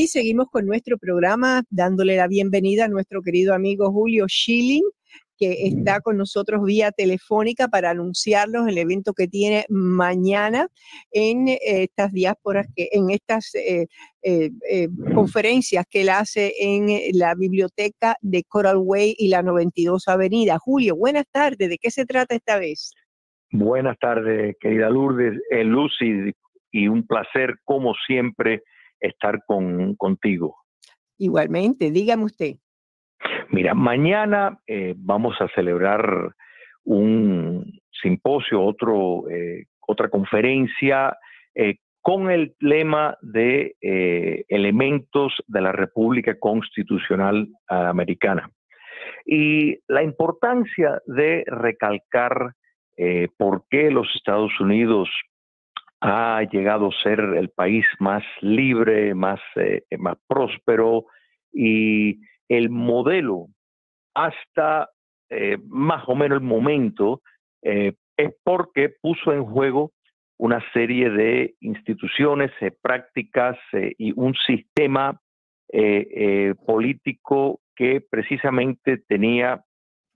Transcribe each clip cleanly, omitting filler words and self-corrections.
Y seguimos con nuestro programa, dándole la bienvenida a nuestro querido amigo Julio Schilling, que está con nosotros vía telefónica para anunciarnos el evento que tiene mañana en estas diásporas, en estas conferencias que él hace en la biblioteca de Coral Way y la 92 Avenida. Julio, buenas tardes. ¿De qué se trata esta vez? Buenas tardes, querida Lourdes, Lucy, y un placer, como siempre, estar contigo. Igualmente, dígame usted. Mira, mañana vamos a celebrar un simposio, otra conferencia con el lema de elementos de la República Constitucional Americana. Y la importancia de recalcar por qué los Estados Unidos ha llegado a ser el país más libre, más próspero, y el modelo hasta más o menos el momento es porque puso en juego una serie de instituciones, prácticas y un sistema político que precisamente tenía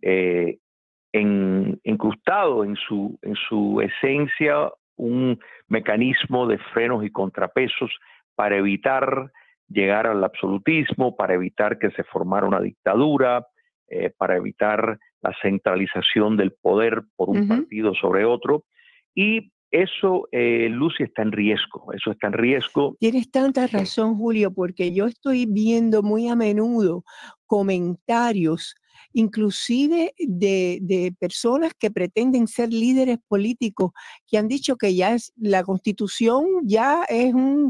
incrustado en su esencia un mecanismo de frenos y contrapesos para evitar llegar al absolutismo, para evitar que se formara una dictadura, para evitar la centralización del poder por un partido sobre otro. Y eso, Lucy, está en riesgo. Eso está en riesgo. Tienes tanta razón, Julio, porque yo estoy viendo muy a menudo comentarios, inclusive de personas que pretenden ser líderes políticos, que han dicho que ya la Constitución ya es un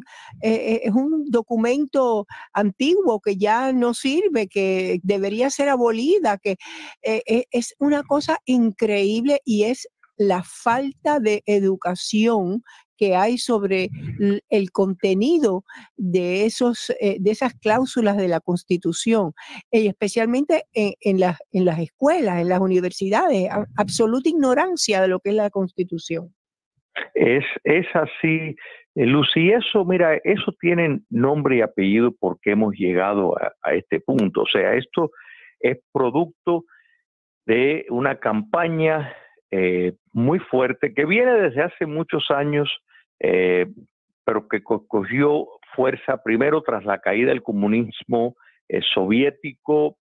documento antiguo, que ya no sirve, que debería ser abolida, que es una cosa increíble, y es la falta de educación que hay sobre el contenido de esas cláusulas de la Constitución, especialmente en las escuelas, en las universidades, absoluta ignorancia de lo que es la Constitución. Es así, Lucy. Eso, mira, eso tiene nombre y apellido porque hemos llegado a este punto. O sea, esto es producto de una campaña muy fuerte que viene desde hace muchos años, pero que cogió fuerza primero tras la caída del comunismo soviético,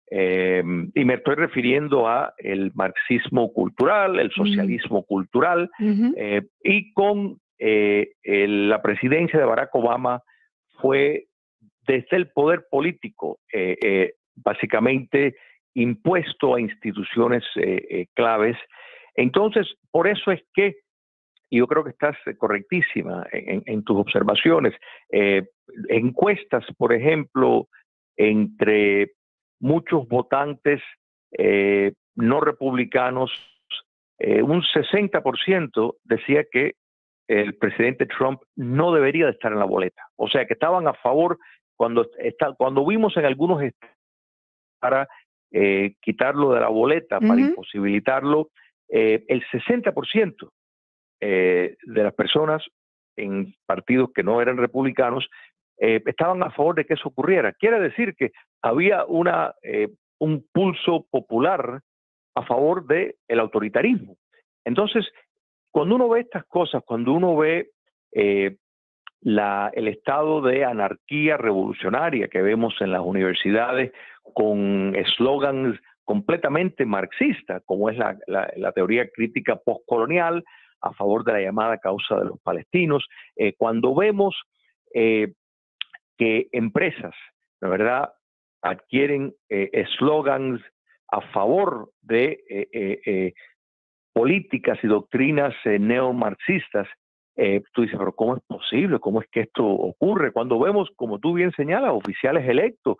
y me estoy refiriendo a el marxismo cultural, el socialismo cultural, y con la presidencia de Barack Obama fue desde el poder político básicamente impuesto a instituciones claves. Entonces, por eso es que, y yo creo que estás correctísima en tus observaciones, encuestas, por ejemplo, entre muchos votantes no republicanos, un 60% decía que el presidente Trump no debería de estar en la boleta. O sea, que estaban a favor cuando vimos en algunos estados para quitarlo de la boleta, para imposibilitarlo, el 60% de las personas en partidos que no eran republicanos estaban a favor de que eso ocurriera. Quiere decir que había un pulso popular a favor del autoritarismo. Entonces, cuando uno ve estas cosas, cuando uno ve el estado de anarquía revolucionaria que vemos en las universidades con eslogans completamente marxistas, como es la teoría crítica postcolonial a favor de la llamada causa de los palestinos, cuando vemos que empresas, la verdad, adquieren eslogans a favor de políticas y doctrinas neomarxistas, tú dices, pero ¿cómo es posible? ¿Cómo es que esto ocurre? Cuando vemos, como tú bien señalas, oficiales electos,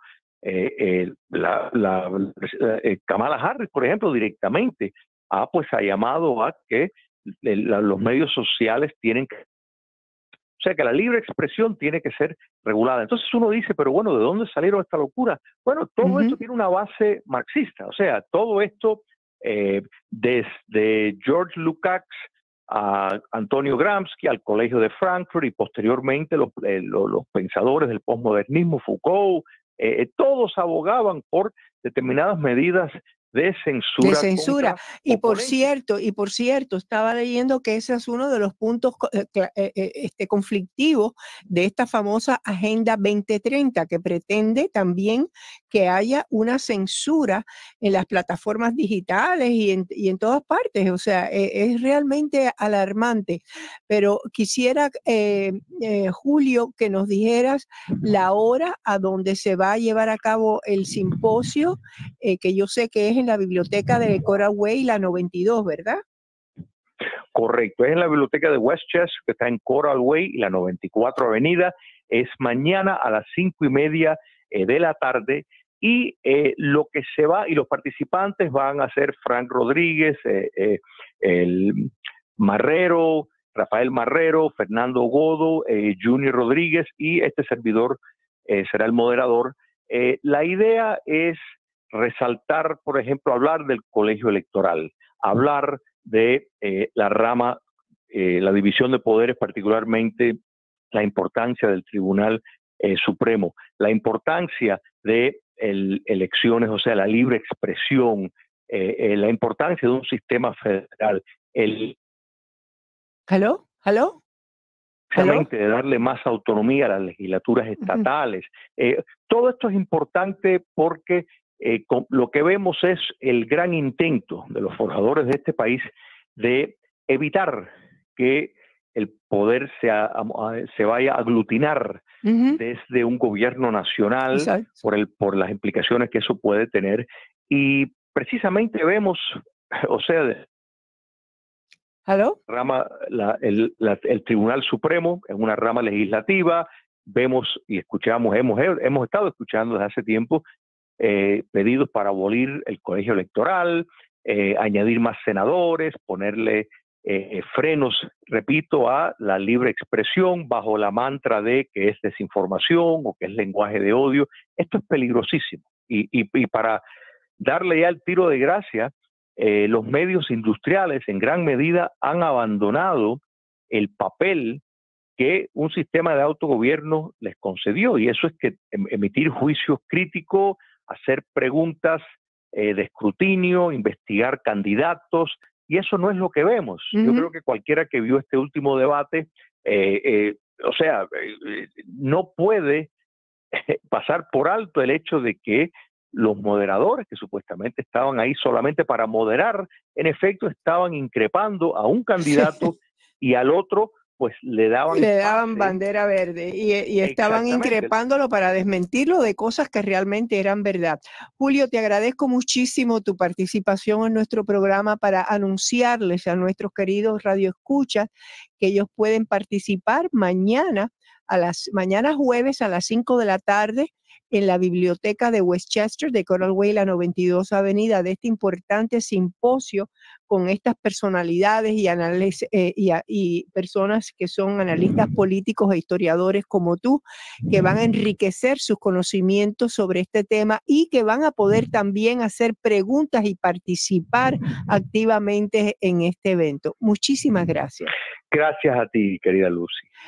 Kamala Harris, por ejemplo, directamente ha llamado a que los medios sociales tienen que, o sea, que la libre expresión tiene que ser regulada. Entonces uno dice, pero bueno, ¿de dónde salieron esta locura? Bueno, todo esto tiene una base marxista. O sea, todo esto, desde George Lukács a Antonio Gramsci, al Colegio de Frankfurt y posteriormente los pensadores del posmodernismo, Foucault, todos abogaban por determinadas medidas de censura. De censura. Y por cierto, estaba leyendo que ese es uno de los puntos conflictivos de esta famosa Agenda 2030, que pretende también que haya una censura en las plataformas digitales y en todas partes. O sea, es realmente alarmante. Pero quisiera, Julio, que nos dijeras la hora a donde se va a llevar a cabo el simposio, que yo sé que es en la biblioteca de Coral Way, la 92, ¿verdad? Correcto, es en la biblioteca de Westchester, que está en Coral Way y la 94 Avenida. Es mañana a las 5:30 de la tarde. Y lo que se va, y los participantes van a ser Frank Rodríguez, el Marrero, Rafael Marrero, Fernando Godo, Junior Rodríguez, y este servidor será el moderador. La idea es resaltar, por ejemplo, hablar del colegio electoral, hablar de la rama, la división de poderes, particularmente la importancia del Tribunal Supremo, la importancia de elecciones, o sea, la libre expresión, la importancia de un sistema federal, ¿Aló? de darle más autonomía a las legislaturas estatales. Todo esto es importante porque lo que vemos es el gran intento de los forjadores de este país de evitar que el poder se vaya a aglutinar desde un gobierno nacional por las implicaciones que eso puede tener. Y precisamente vemos, o sea, ¿aló? El Tribunal Supremo es una rama legislativa. Vemos y escuchamos, hemos estado escuchando desde hace tiempo pedidos para abolir el colegio electoral, añadir más senadores, ponerle frenos, repito, a la libre expresión bajo la mantra de que es desinformación o que es lenguaje de odio. Esto es peligrosísimo. Y para darle ya el tiro de gracia, los medios industriales en gran medida han abandonado el papel que un sistema de autogobierno les concedió, y eso es que emitir juicios críticos, hacer preguntas de escrutinio, investigar candidatos, y eso no es lo que vemos. Yo creo que cualquiera que vio este último debate, no puede pasar por alto el hecho de que los moderadores, que supuestamente estaban ahí solamente para moderar, en efecto estaban increpando a un candidato y al otro pues le daban bandera verde y estaban increpándolo para desmentirlo de cosas que realmente eran verdad. Julio, te agradezco muchísimo tu participación en nuestro programa para anunciarles a nuestros queridos radioescuchas que ellos pueden participar mañana jueves a las 5 de la tarde en la biblioteca de Westchester de Coral Way, la 92 Avenida, de este importante simposio con estas personalidades y personas que son analistas políticos e historiadores como tú, que van a enriquecer sus conocimientos sobre este tema y que van a poder también hacer preguntas y participar activamente en este evento. Muchísimas gracias. Gracias a ti, querida Lucy.